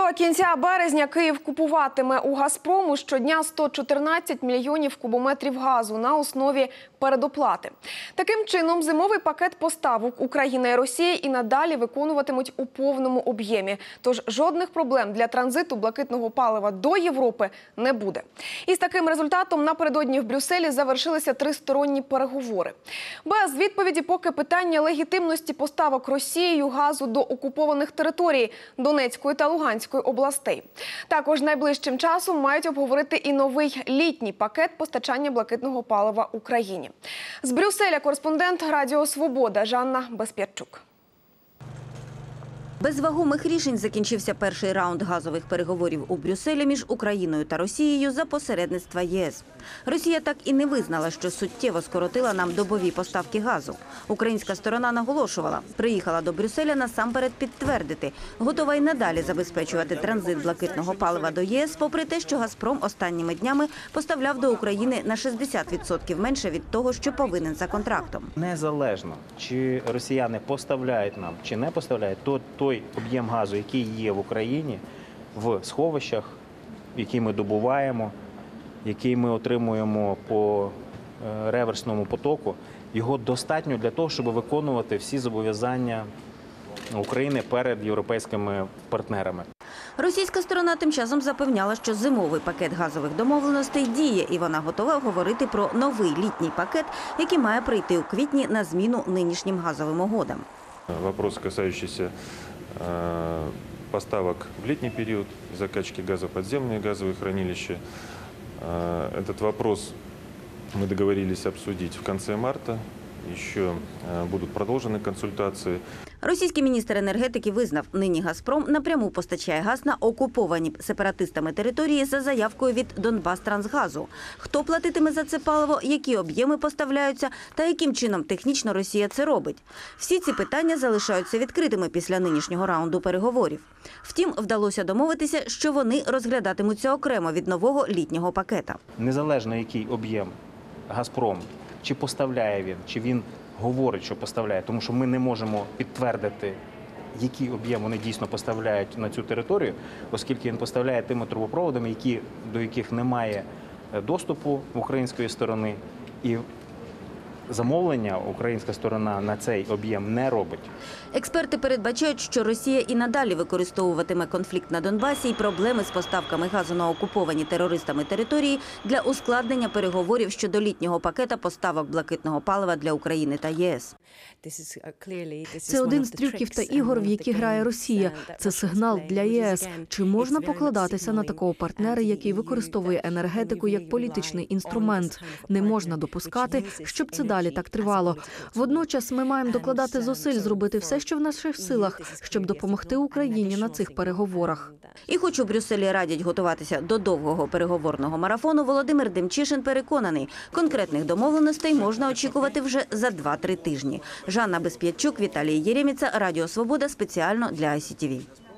До кінця березня Київ купуватиме у «Газпрому» щодня 114 мільйонів кубометрів газу на основі передоплати. Таким чином, зимовий пакет поставок України і Росії і надалі виконуватимуть у повному об'ємі. Тож жодних проблем для транзиту блакитного палива до Європи не буде. І з таким результатом напередодні в Брюсселі завершилися тристоронні переговори. Без відповіді поки питання легітимності поставок Росією газу до окупованих територій Донецької та Луганської областей. Також найближчим часом мають обговорити і новий літній пакет постачання блакитного палива Україні. З Брюсселя кореспондент Радіо Свобода Жанна Безп'ятчук. Без вагомих рішень закінчився перший раунд газових переговорів у Брюсселі між Україною та Росією за посередництва ЄС. Росія так і не визнала, що суттєво скоротила нам добові поставки газу. Українська сторона наголошувала, приїхала до Брюсселя насамперед підтвердити, готова й надалі забезпечувати транзит блакитного палива до ЄС, попри те, що «Газпром» останніми днями поставляв до України на 60% менше від того, що повинен за контрактом. Незалежно, чи росіяни поставляють нам, чи не поставляють, то той об'єм газу, який є в Україні, в сховищах, який ми добуваємо, який ми отримуємо по реверсному потоку, його достатньо для того, щоб виконувати всі зобов'язання України перед європейськими партнерами. Російська сторона тим часом запевняла, що зимовий пакет газових домовленостей діє, і вона готова говорити про новий літній пакет, який має прийти у квітні на зміну нинішнім газовим угодам. Вопрос, касающийся поставок в летний период, закачки газа в подземные газовые хранилища. Этот вопрос мы договорились обсудить в конце марта. Еще будуть продовжені консультації. Російський міністр енергетики визнав, нині «Газпром» напряму постачає газ на окуповані сепаратистами території за заявкою від «Донбас-Трансгазу». Хто платитиме за це паливо, які об'єми поставляються та яким чином технічно Росія це робить? Всі ці питання залишаються відкритими після нинішнього раунду переговорів. Втім, вдалося домовитися, що вони розглядатимуться окремо від нового літнього пакета. Незалежно який об'єм «Газпром», чи поставляє він, чи він говорить, що поставляє, тому що ми не можемо підтвердити, який об'єм вони дійсно поставляють на цю територію, оскільки він поставляє тими трубопроводами, до яких немає доступу української сторони, і замовлення українська сторона на цей об'єм не робить. Експерти передбачають, що Росія і надалі використовуватиме конфлікт на Донбасі і проблеми з поставками газу на окуповані терористами території для ускладнення переговорів щодо літнього пакета поставок блакитного палива для України та ЄС. Це один з трюків та ігор, в які грає Росія. Це сигнал для ЄС. Чи можна покладатися на такого партнера, який використовує енергетику як політичний інструмент? Не можна допускати, щоб це далі так тривало. Водночас ми маємо докладати зусиль зробити все, що в наших силах, щоб допомогти Україні на цих переговорах. І хоч у Брюсселі радять готуватися до довгого переговорного марафону, Володимир Демчишин переконаний, конкретних домовленостей можна очікувати вже за 2-3 тижні. Жанна Безп'ятчук, Віталій Єреміца, Радіо Свобода, спеціально для ICTV.